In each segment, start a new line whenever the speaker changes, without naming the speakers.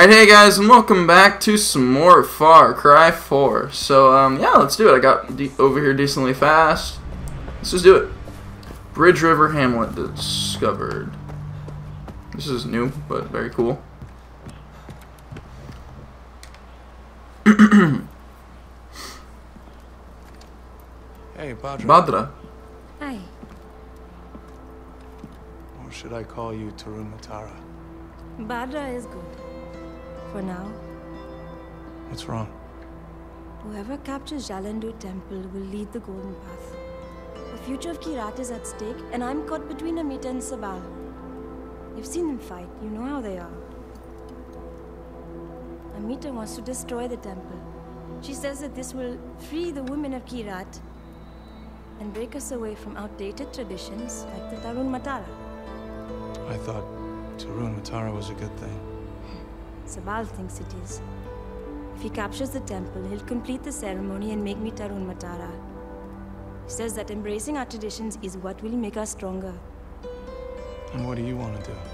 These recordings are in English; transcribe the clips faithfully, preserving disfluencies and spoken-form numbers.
Alright, hey guys, and welcome back to some more Far Cry four. So, um, yeah, let's do it. I got de over here decently fast. Let's just do it. Bridge River Hamlet discovered. This is new, but very cool.
Hey, Badra.
Badra.
Hi.
Or should I call you Tarun Matara?
Badra is good. For now.
What's wrong?
Whoever captures Jalandur Temple will lead the Golden Path. The future of Kyrat is at stake, and I'm caught between Amita and Sabal. You've seen them fight, you know how they are. Amita wants to destroy the temple. She says that this will free the women of Kyrat and break us away from outdated traditions like the Tarun Matara.
I thought Tarun Matara was a good thing.
Sabal thinks it is. If he captures the temple, he'll complete the ceremony and make me Tarun Matara. He says that embracing our traditions is what will make us stronger.
And what do you want to do?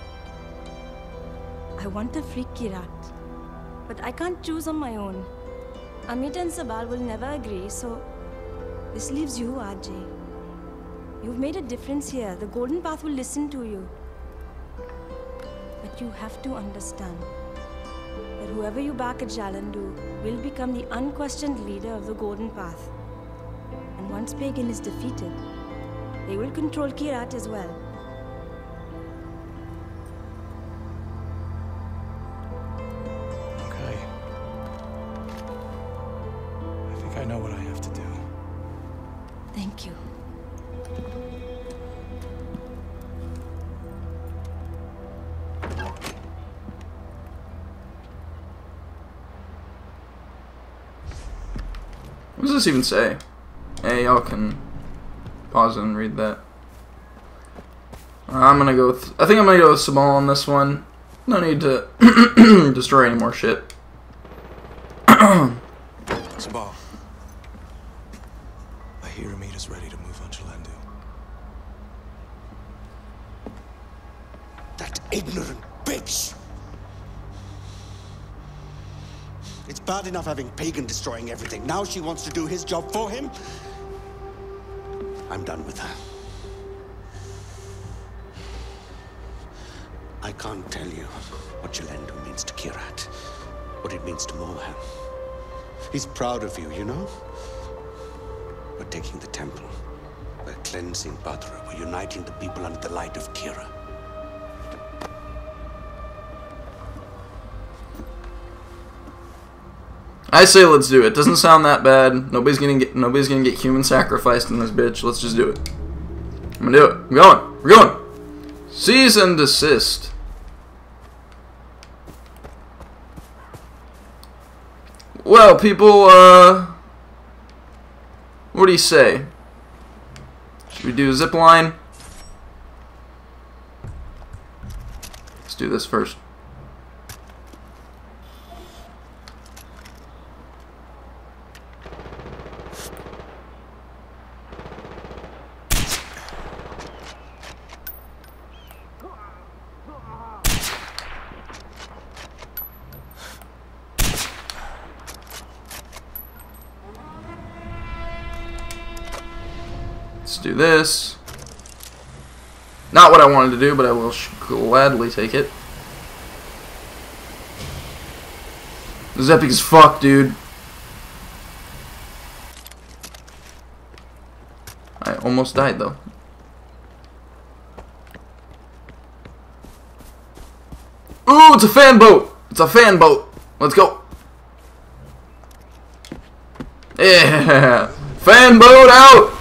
I want to free Kyrat, but I can't choose on my own. Amita and Sabal will never agree, so this leaves you, R J. You've made a difference here. The Golden Path will listen to you. But you have to understand that whoever you back at Jalandur will become the unquestioned leader of the Golden Path. And once Pagan is defeated, they will control Kyrat as well.
Okay. I think I know what I have to do.
Thank you.
What does this even say? Hey, y'all can pause and read that. I'm gonna go with, I think I'm gonna go with Sabal on this one. No need to destroy any more shit.
Sabal. I hear Amita's ready to move on Jalandur.
That ignorant bitch! It's bad enough having Pagan destroying everything. Now she wants to do his job for him? I'm done with her. I can't tell you what Jalandur means to Kyrat, what it means to Mohan. He's proud of you, you know? We're taking the temple. We're cleansing Badra. We're uniting the people under the light of Kira.
I say let's do it. Doesn't sound that bad. Nobody's gonna get nobody's gonna get human sacrificed in this bitch. Let's just do it. I'm gonna do it. I'm going. We're going. Cease and desist. Well, people, uh, what do you say? Should we do a zip line? Let's do this first. Let's do this. Not what I wanted to do, but I will sh gladly take it. This is epic as fuck, dude. I almost died, though. Ooh, it's a fan boat! It's a fan boat! Let's go! Yeah! Fan boat out!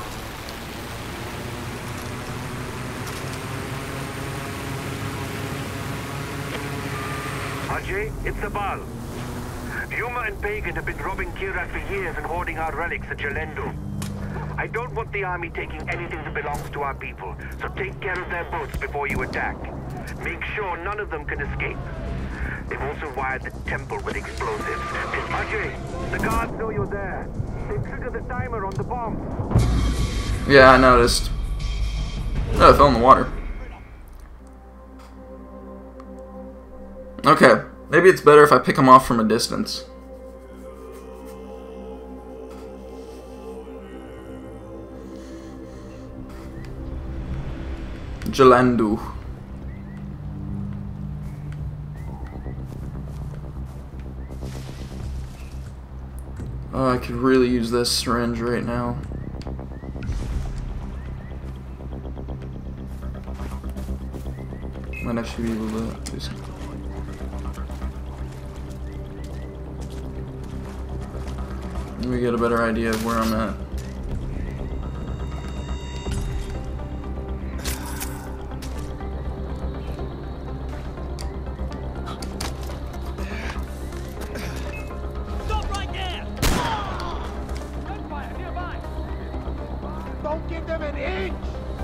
Ajay, it's Sabal. Yuma and Pagan have been robbing Kyrat for years and hoarding our relics at Jalandur. I don't want the army taking anything that belongs to our people, so take care of their boats before you attack. Make sure none of them can escape. They've also wired the temple with explosives. Ajay, the guards know you're there. They triggered the timer on the bomb.
Yeah, I noticed. Oh, I fell in the water. Okay. Maybe it's better if I pick them off from a distance. Jalandu. Oh, I could really use this syringe right now. Might actually be able to do something. Let me get a better idea of where I'm at.
Stop right there! Gunfire nearby! Don't give them an inch!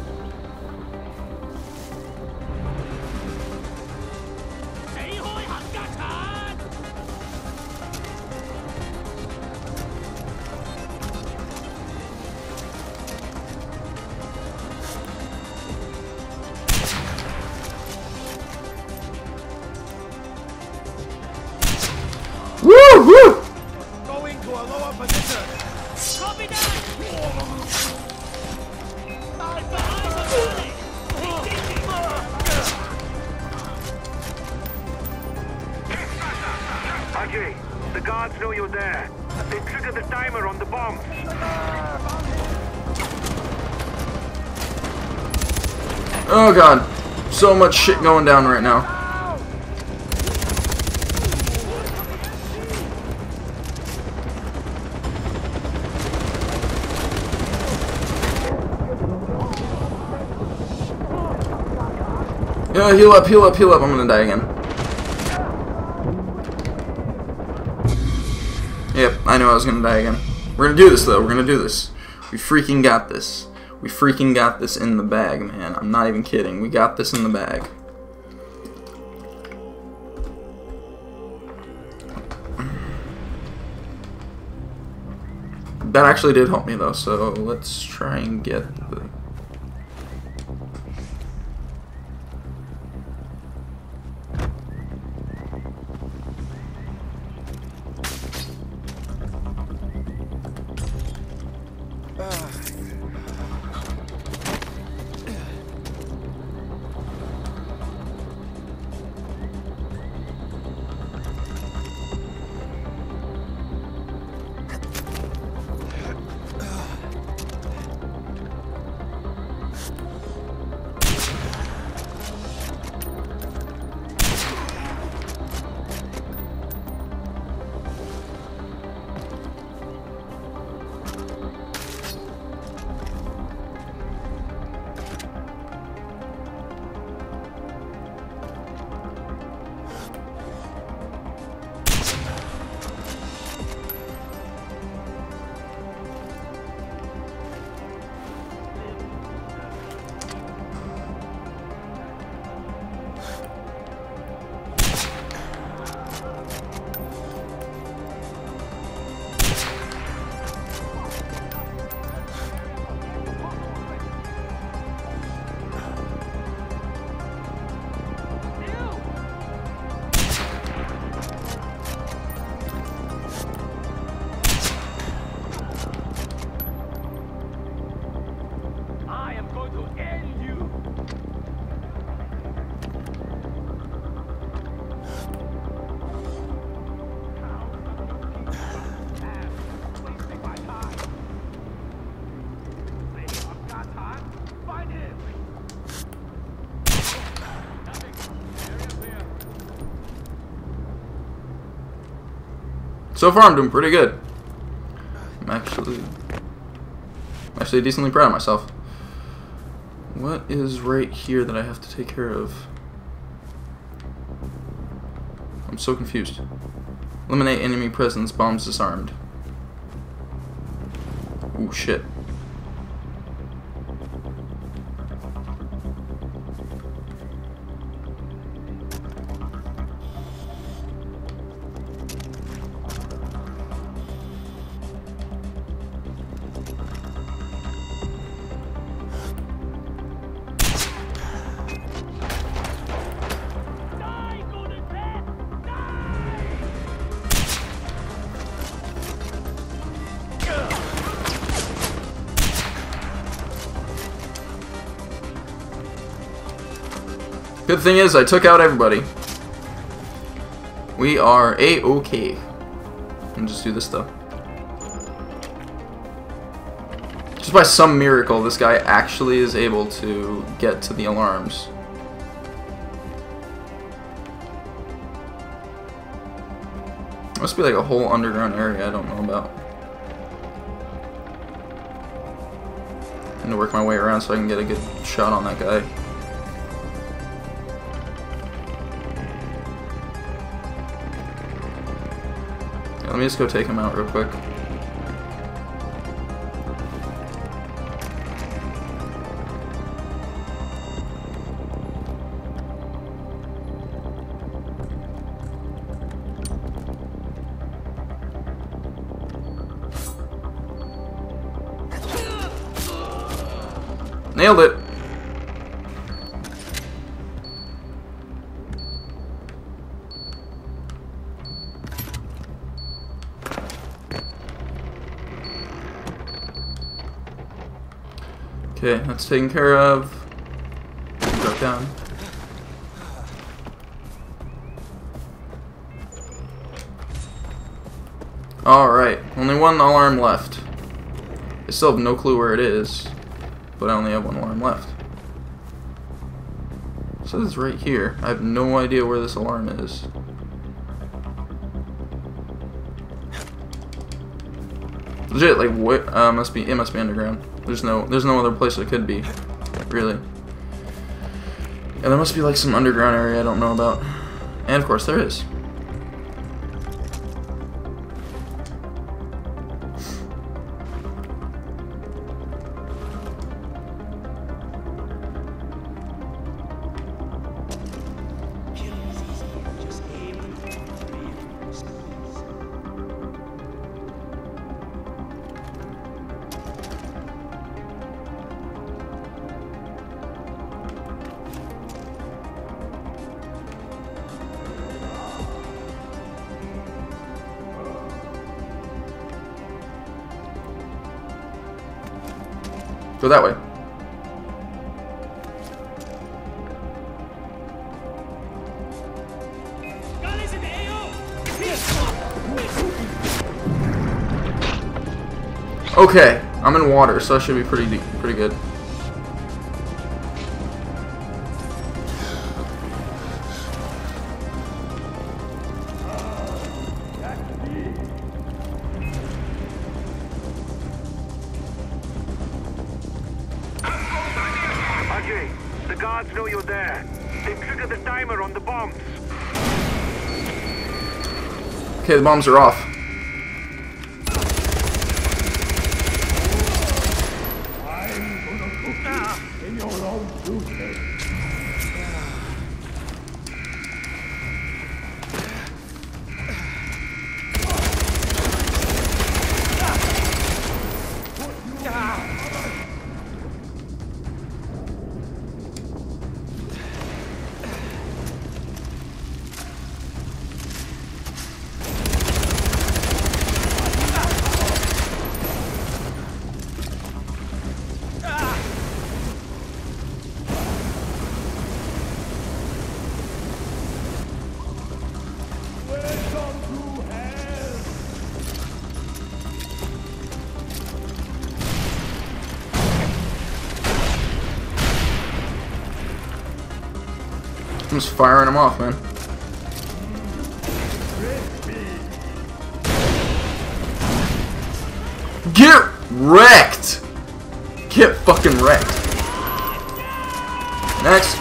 Woo! Woo!
Going to a lower position. Copy that.
Ajay, the guards know you're there. They triggered the timer on the bomb.
Oh god, so much shit going down right now. Yeah, heal up, heal up, heal up. I'm gonna die again. Yep, I knew I was gonna die again. We're gonna do this though, we're gonna do this. We freaking got this. We freaking got this in the bag, man. I'm not even kidding. We got this in the bag. That actually did help me though, so let's try and get the... So far, I'm doing pretty good. I'm actually, actually decently proud of myself. What is right here that I have to take care of? I'm so confused. Eliminate enemy presence. Bombs disarmed. Ooh, shit. Good thing is, I took out everybody. We are A-okay. And just do this stuff. Just by some miracle, this guy actually is able to get to the alarms. Must be like a whole underground area I don't know about. I need to work my way around so I can get a good shot on that guy. Yeah, let me just go take him out real quick. Nailed it. Okay, that's taken care of. Drop down. Alright, only one alarm left. I still have no clue where it is, but I only have one alarm left. So it's right here. I have no idea where this alarm is. Legit, like what? Uh, must be. It must be underground. There's no. There's no other place it could be, really. And there must be like some underground area I don't know about. And of course there is. Go that way. Okay, I'm in water, so I should be pretty deep, pretty good.
The guards know you're there. They trigger the timer on the bombs.
Okay, the bombs are off. I'm just firing them off, man. Get wrecked! Get fucking wrecked. Next.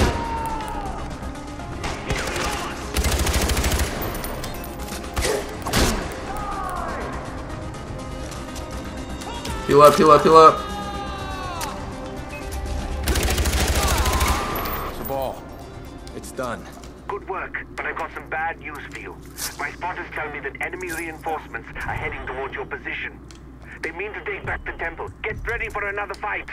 Heal up, heal up, heal up.
It's done.
Good work, but I've got some bad news for you. My spotters tell me that enemy reinforcements are heading towards your position. They mean to take back the temple. Get ready for another fight.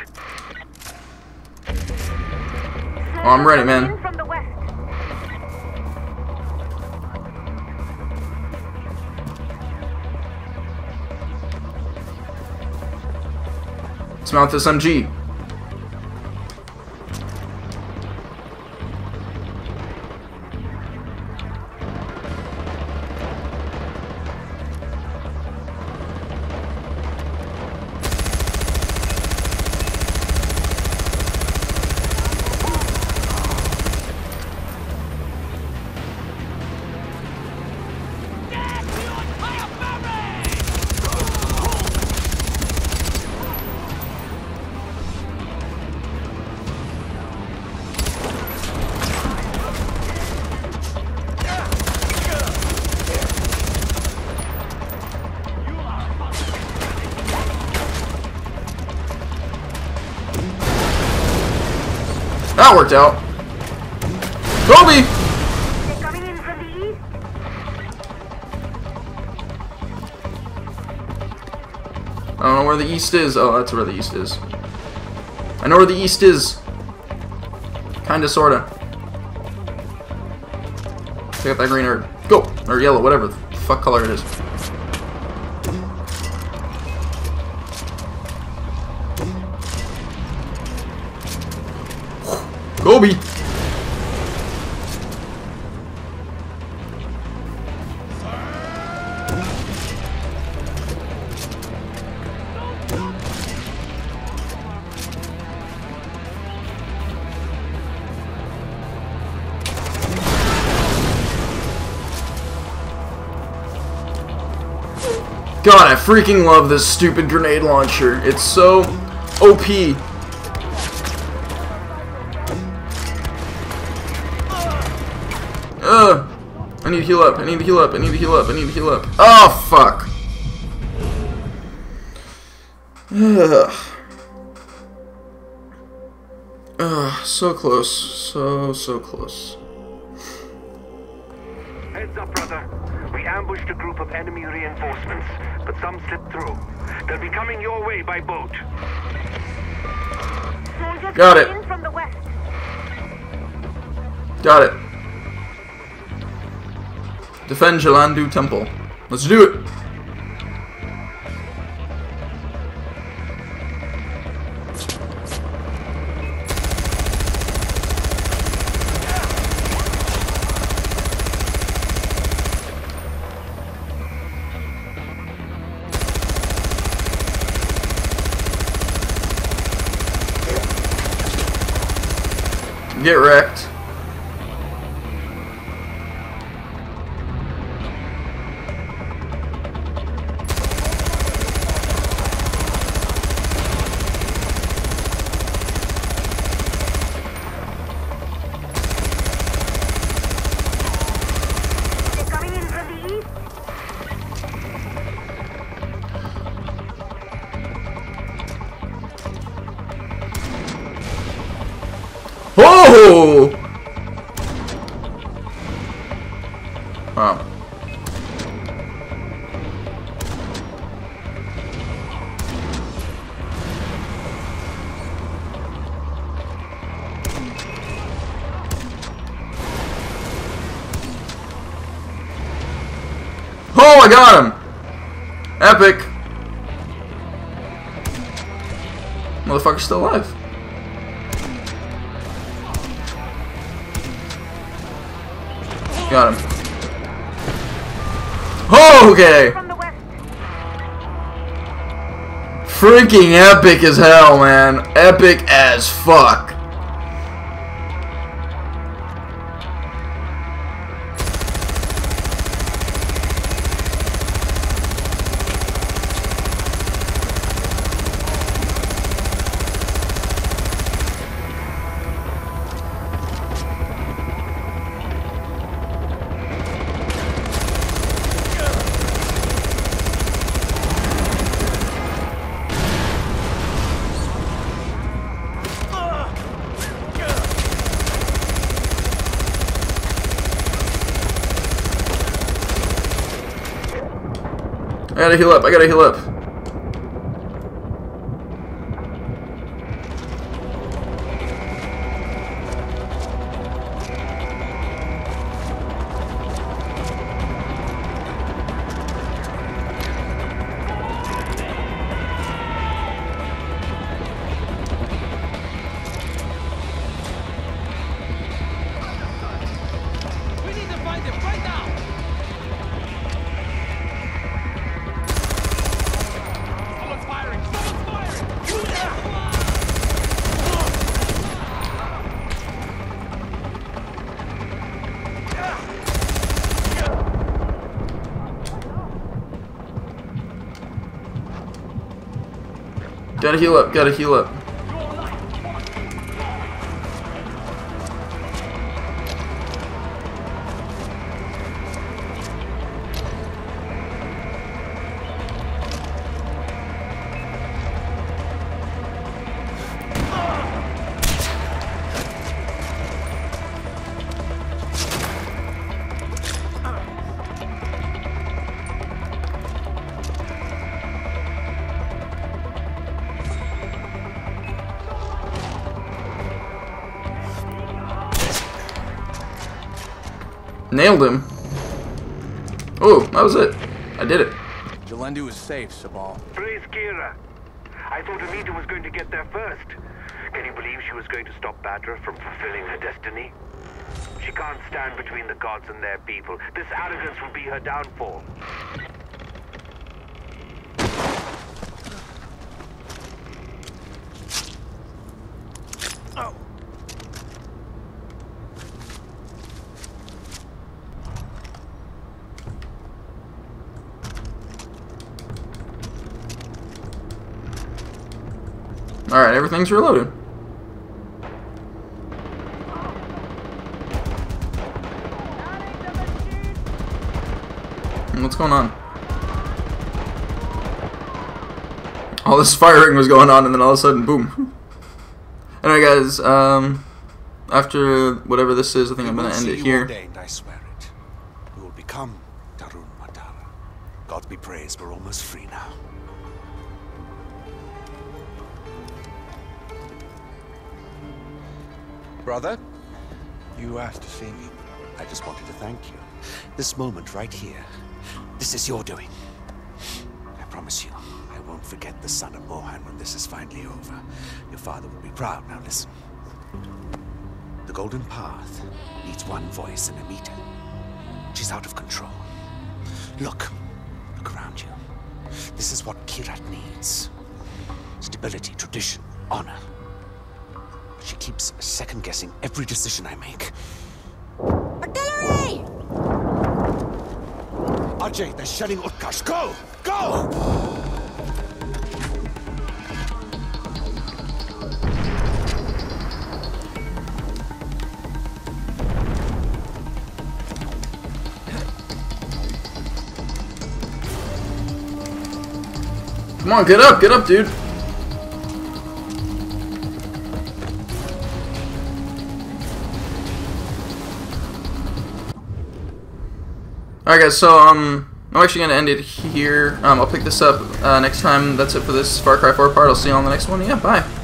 Oh, I'm ready, man.
From the west.
Let's mount this M G. That worked out. Kobe!
They're coming in from the east.
I don't know where the east is. Oh, that's where the east is. I know where the east is. Kinda, sorta. Pick up that green herb. Go! Or yellow, whatever the fuck color it is. Kobe! God, I freaking love this stupid grenade launcher. It's so O P. Ugh. I need to heal up. I need to heal up. I need to heal up. I need to heal up. Oh, fuck. Ugh. Ugh. So close. So, so close.
Heads up, brother. We ambushed a group of enemy reinforcements, but some slipped through. They'll be coming your way by boat.
Soldiers
Got it.
in from the west.
Got it. Defend Jalandu Temple. Let's do it. Get wrecked.
They're coming in from the east.
Oh! Wow. Oh, I got him! Epic! Motherfucker's still alive. Got him. Oh, okay.
From the west.
Freaking epic as hell, man. Epic as fuck. I gotta heal up, I gotta heal up.
We need to find him right now! Someone's firing! Someone's firing!
Gotta heal up, gotta heal up. Nailed him. Oh, that was it. I did it.
Jalendu is safe, Sabal.
Praise Kira. I thought Amita was going to get there first. Can you believe she was going to stop Badra from fulfilling her destiny? She can't stand between the gods and their people. This arrogance will be her downfall.
Oh.
Alright, everything's reloaded. What's going on? All this firing was going on, and then all of a sudden, boom. Anyway, guys, um, after whatever this is, I think I'm going to end it here.
Ordained, I swear it. We will become Tarun Matara. God be praised, we're almost free now.
Brother? You asked to see me.
I just wanted to thank you. This moment right here, this is your doing. I promise you, I won't forget the son of Mohan when this is finally over. Your father will be proud. Now listen. The Golden Path needs one voice in Amita. She's out of control. Look. Look around you. This is what Kyrat needs. Stability, tradition, honor. She keeps second-guessing every decision I make.
Artillery!
Ajay, they're shelling Utkarsh. Go! Go!
Come on, get up, get up, dude. Alright guys, so um, I'm actually going to end it here. Um, I'll pick this up uh, next time. That's it for this Far Cry four part. I'll see you on the next one. Yeah, bye.